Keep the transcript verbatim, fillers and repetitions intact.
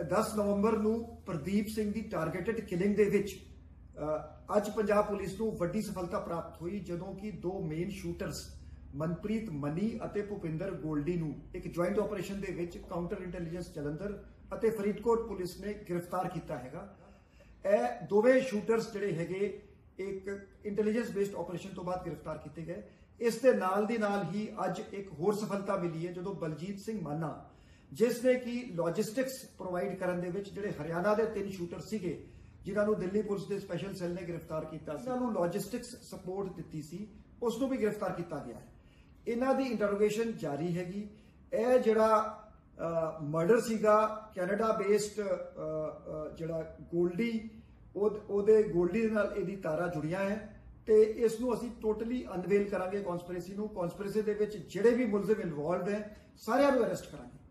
दस नवंबर ਨੂੰ ਪ੍ਰਦੀਪ ਸਿੰਘ ਦੀ ਟਾਰਗੇਟਡ ਕਿਲਿੰਗ ਦੇ ਵਿੱਚ ਅੱਜ ਪੰਜਾਬ ਪੁਲਿਸ ਨੂੰ ਵੱਡੀ ਸਫਲਤਾ ਪ੍ਰਾਪਤ ਹੋਈ ਜਦੋਂ ਕਿ ਦੋ ਮੇਨ ਸ਼ੂਟਰਸ ਮਨਪ੍ਰੀਤ ਮਨੀ ਅਤੇ ਭੁਪਿੰਦਰ ਗੋਲਡੀ ਨੂੰ ਇੱਕ ਜੁਆਇੰਟ ਆਪਰੇਸ਼ਨ ਦੇ ਵਿੱਚ ਕਾਊਂਟਰ ਇੰਟੈਲੀਜੈਂਸ ਜਲੰਧਰ ਅਤੇ ਫਰੀਦਕੋਟ ਪੁਲਿਸ ਨੇ ਗ੍ਰਿਫਤਾਰ ਕੀਤਾ ਹੈਗਾ। ਇਹ ਦੋਵੇਂ ਸ਼ੂਟਰਸ ਜਿਹੜੇ ਹੈਗੇ ਇੱਕ ਇੰਟੈਲੀਜੈਂਸ ਬੇਸਡ ਆਪਰੇਸ਼ਨ ਤੋਂ ਬਾਅਦ ਗ੍ਰਿਫਤਾਰ ਕੀਤੇ ਗਏ। ਇਸ ਦੇ ਨਾਲ ਦੀ ਨਾਲ ਹੀ ਅੱਜ ਇੱਕ ਹੋਰ ਸਫਲਤਾ ਮਿਲੀ ਹੈ ਜਦੋਂ ਬਲਜੀਤ ਸਿੰਘ ਮਾਨਾ ਜਿਸ ਨੇ ਕਿ ਲੌਜਿਸਟਿਕਸ ਪ੍ਰੋਵਾਈਡ ਕਰਨ ਦੇ ਵਿੱਚ ਜਿਹੜੇ ਹਰਿਆਣਾ ਦੇ ਤਿੰਨ ਸ਼ੂਟਰ ਸੀਗੇ ਜਿਨ੍ਹਾਂ ਨੂੰ ਦਿੱਲੀ ਪੁਲਿਸ ਦੇ ਸਪੈਸ਼ਲ ਸੈੱਲ ਨੇ ਗ੍ਰਿਫਤਾਰ ਕੀਤਾ ਸੀ, ਉਹਨਾਂ ਨੂੰ ਲੌਜਿਸਟਿਕਸ ਸਪੋਰਟ ਦਿੱਤੀ ਸੀ, ਉਸ ਨੂੰ ਵੀ ਗ੍ਰਿਫਤਾਰ ਕੀਤਾ ਗਿਆ ਹੈ। ਇਹਨਾਂ ਦੀ ਇੰਟਰੋਗੇਸ਼ਨ ਜਾਰੀ ਹੈਗੀ। ਇਹ ਜਿਹੜਾ ਮਰਡਰ ਸੀਗਾ ਕੈਨੇਡਾ ਬੇਸਡ ਜਿਹੜਾ ਗੋਲਡੀ ਉਹਦੇ ਗੋਲਡੀ ਦੇ ਨਾਲ ਇਹਦੀ ਤਾਰਾਂ ਜੁੜੀਆਂ ਹੈ ਤੇ ਇਸ ਨੂੰ ਅਸੀਂ ਟੋਟਲੀ ਅਨਵੇਲ ਕਰਾਂਗੇ ਕਨਸਪੀਰੇਸੀ ਨੂੰ। ਕਨਸਪੀਰੇਸੀ ਦੇ ਵਿੱਚ ਜਿਹੜੇ ਵੀ ਮੁਲਜ਼ਮ ਇਨਵੋਲਵਡ ਹੈ ਸਾਰਿਆਂ ਨੂੰ ਅਰੈਸਟ ਕਰਾਂਗੇ।